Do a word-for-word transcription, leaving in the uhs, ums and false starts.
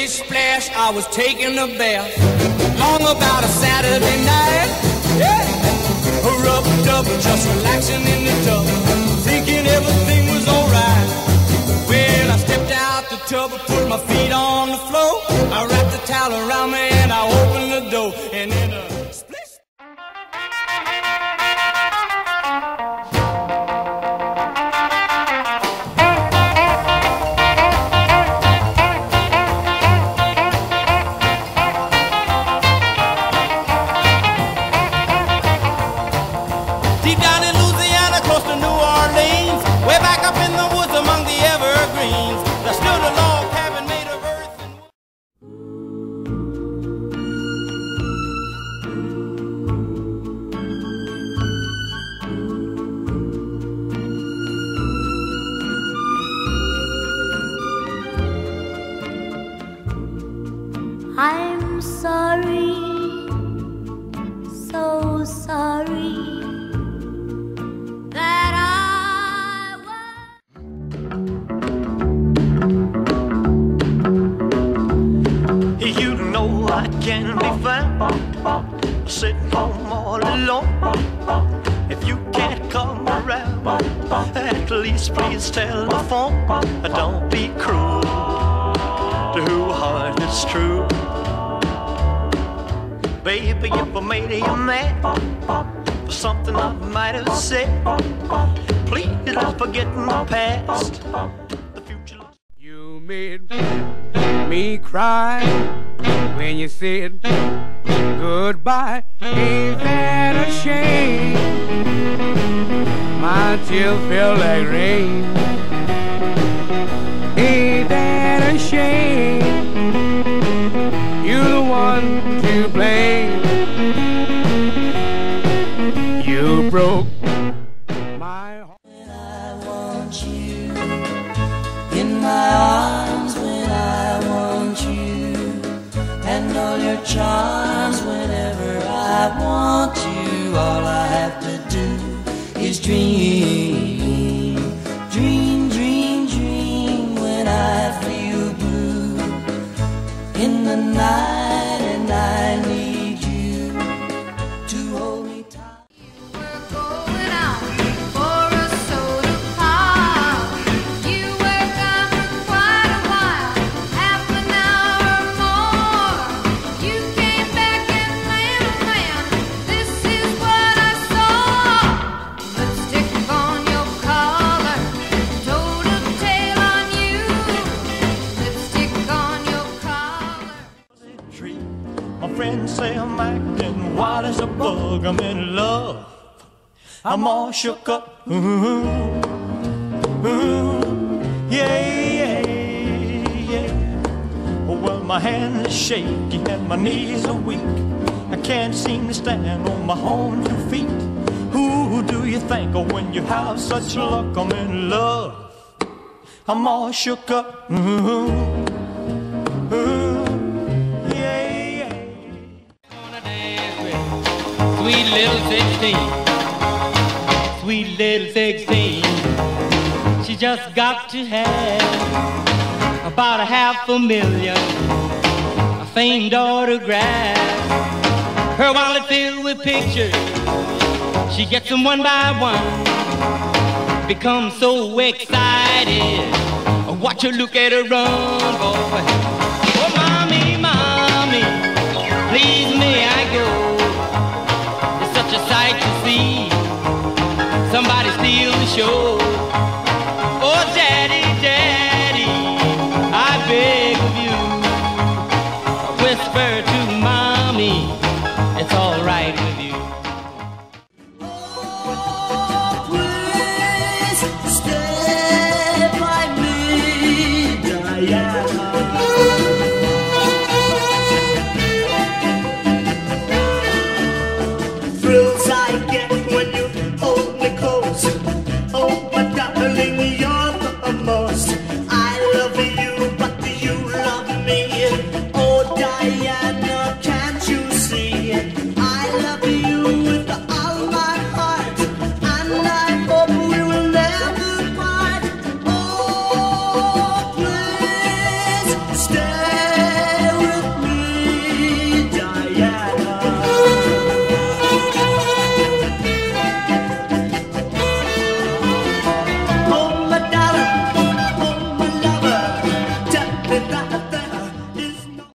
splish splash, I was taking a bath. Long about a Saturday night, yeah. Rubbed up, just relaxing in the tub, thinking everything was alright. Well, I stepped out the tub, put my feet on the floor, I wrapped the towel around me and I opened the door, and then a I'm sorry, so sorry that I was. You know I can be found sitting home all alone. If you can't come around, at least please telephone. Don't be cruel to who heart is true. Baby, if I made you mad for something I might have said, please don't forget my past. The future. You made me cry when you said goodbye. Ain't that a shame? My tears feel like rain. Ain't that a shame? You're the one to blame. You broke my heart. When I want you in my arms, when I want you, and all your charms whenever I want you, all I have to do is dream, dream, dream, dream. When I feel blue in the night and I need you to hold me tight. Going out for a soda pop. You were gone for quite a while, half an hour or more. You came back and land a plan. This is what I saw. Lipstick on your collar, told a tale on you. Lipstick on your collar. My friends say I'm acting wild as a bug. I'm in love. I'm all shook up. Ooh, ooh, yeah, yeah, yeah. Well, my hand is shaky and my knees are weak. I can't seem to stand on my own two feet. Who do you think of when you have such luck? I'm in love. I'm all shook up. Ooh, ooh, yeah, yeah. Gonna dance with sweet little sixteen. Sweet little sixteen. She just got to have about a half a million a famed autographs. Her wallet filled with pictures. She gets them one by one. Becomes so excited. Watch her look at her run, boy. Oh, mommy, mommy, please may I go? It's such a sight to see. Somebody steal the show. Oh, daddy.